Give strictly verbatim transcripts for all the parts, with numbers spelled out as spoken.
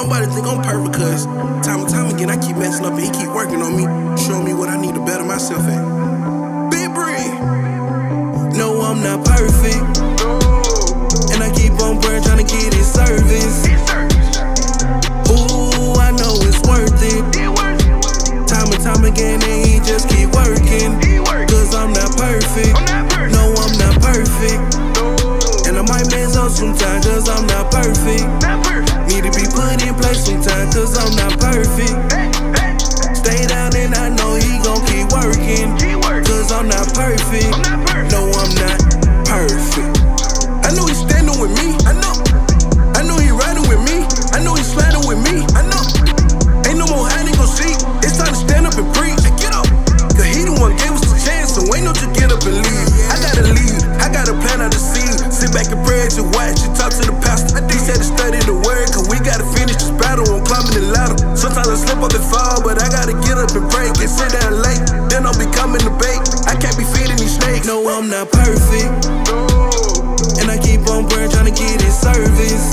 nobody think I'm perfect, cause time and time again I keep messing up and he keep working on me, showing me what I need to better myself at. Big Bree. No, I'm not perfect, and I keep on praying trying to get his service. Ooh, I know it's worth it. Time and time again and he just keep working, cause I'm not perfect. No, I'm not perfect, and I might mess up sometimes cause I'm not perfect. Need to be put in place sometimes cause I'm not perfect. Stay down and I know he gon' keep working, cause I'm not perfect. No, I'm not perfect. I know he's standing with me, I know. I know he riding with me, I know he's sliding with me, I know. Ain't no more hiding, go see. It's time to stand up and preach. Get up, cause he the one gave us the chance, so ain't no just get up and leave. I gotta leave, I gotta plan out the scene. Sit back and pray to watch you talk to the pastor. He said to study the word, cause we gotta finish this battle. I'm climbing the ladder. Sometimes I slip up and fall, but I gotta get up and pray. Can't sit down late, then I'll be coming to bait. I can't be feeding these snakes. No, I'm not perfect, and I keep on praying trying to get his service.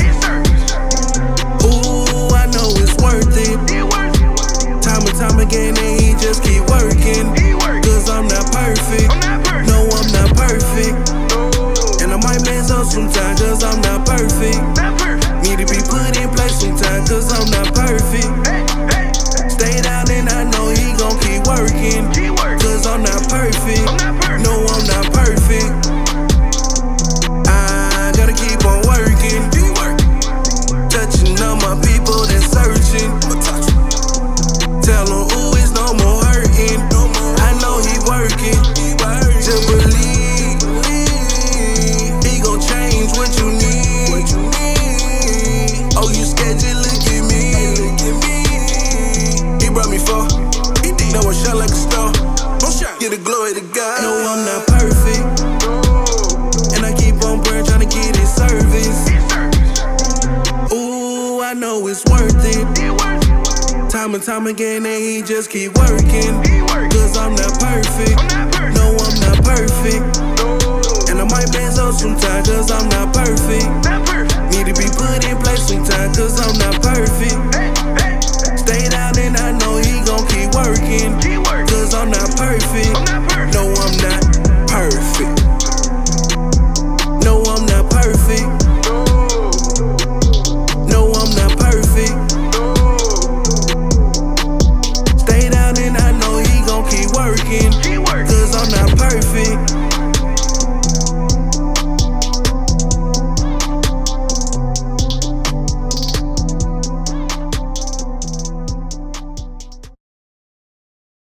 Ooh, I know it's worth it. Time and time again and he just keep working, cause I'm not perfect. No, I'm not perfect, and I might mess up sometimes cause I'm not perfect. Need to be put in place sometimes cause I'm not perfect. Stay down and I know he gon' keep working, cause I'm not perfect. No, I'm not perfect. I gotta keep on working, touching all my people that's searching. Tell him, ooh, it's no more hurting. I know he working, just believe. He gon' change what you need. Oh, you scared, just look at me. He brought me far, now I shine like a star. Get the glory to God. No, I'm not perfect, and I keep on praying trying to get his service. Ooh, I know it's worth it. Time and time again and he just keep working, cause I'm not perfect. No, I'm not perfect, and I might mess up sometimes cause I'm not perfect.